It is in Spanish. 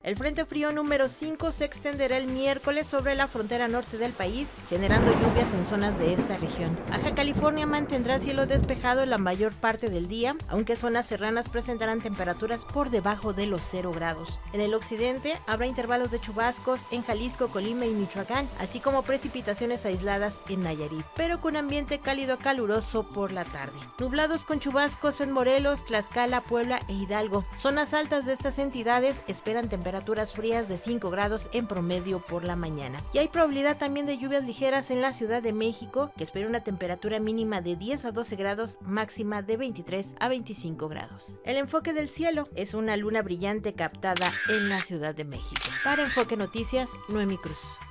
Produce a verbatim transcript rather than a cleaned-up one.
El frente frío número cinco se extenderá el miércoles sobre la frontera norte del país, generando lluvias en zonas de esta región. Baja California mantendrá cielo despejado la mayor parte del día, aunque zonas serranas presentarán temperaturas por debajo de los cero grados. En el occidente habrá intervalos de chubascos en Jalisco, Colima y Michoacán, así como precipitaciones aisladas en Nayarit, pero con ambiente cálido a caluroso por la tarde. Nublados con chubascos en Morelos, Tlaxcala, Puebla e Hidalgo. Zonas altas de estas entidades esperan temperaturas frías de cinco grados en promedio por la mañana. Y hay probabilidad también de lluvias ligeras en la Ciudad de México, que espera una temperatura mínima de diez a doce grados, máxima de veintitrés a veinticinco grados. El enfoque del cielo es una luna brillante captada en la Ciudad de México. Para Enfoque Noticias, Noemi Cruz.